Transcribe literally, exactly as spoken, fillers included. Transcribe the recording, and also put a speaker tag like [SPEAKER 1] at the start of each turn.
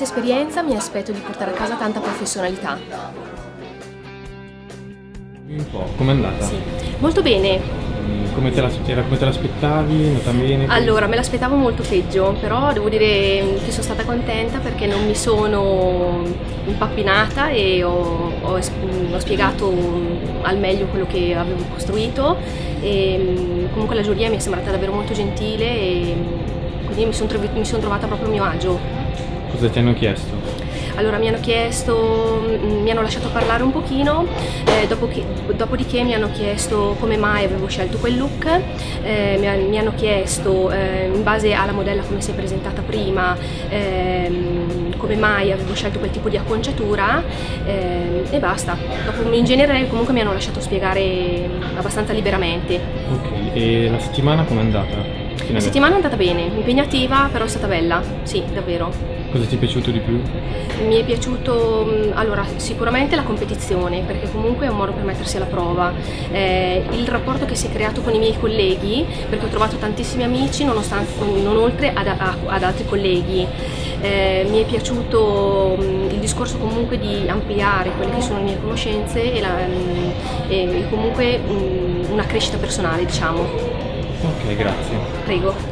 [SPEAKER 1] questa esperienza mi aspetto di portare a casa tanta professionalità.
[SPEAKER 2] Un po', com'è andata?
[SPEAKER 1] Sì, molto bene.
[SPEAKER 2] Come te l'aspettavi? È andata bene?
[SPEAKER 1] Allora, me l'aspettavo molto peggio, però devo dire che sono stata contenta perché non mi sono impappinata e ho, ho, ho spiegato al meglio quello che avevo costruito e comunque la giuria mi è sembrata davvero molto gentile e quindi mi sono mi son trovata proprio a mio agio.
[SPEAKER 2] Cosa ti hanno chiesto?
[SPEAKER 1] Allora mi hanno chiesto, mi hanno lasciato parlare un pochino, eh, dopo che, dopodiché mi hanno chiesto come mai avevo scelto quel look, eh, mi, mi hanno chiesto eh, in base alla modella come si è presentata prima, eh, come mai avevo scelto quel tipo di acconciatura eh, e basta. Dopo, in genere comunque mi hanno lasciato spiegare abbastanza liberamente.
[SPEAKER 2] Ok, e la settimana com'è andata?
[SPEAKER 1] La settimana è andata bene, impegnativa però è stata bella, sì, davvero.
[SPEAKER 2] Cosa ti è piaciuto di più?
[SPEAKER 1] Mi è piaciuto, allora, sicuramente la competizione, perché comunque è un modo per mettersi alla prova, eh, il rapporto che si è creato con i miei colleghi, perché ho trovato tantissimi amici nonostante, non oltre ad, a, ad altri colleghi, eh, mi è piaciuto il discorso comunque di ampliare quelle che sono le mie conoscenze e, la, e comunque una crescita personale, diciamo.
[SPEAKER 2] Ok, grazie.
[SPEAKER 1] Prego.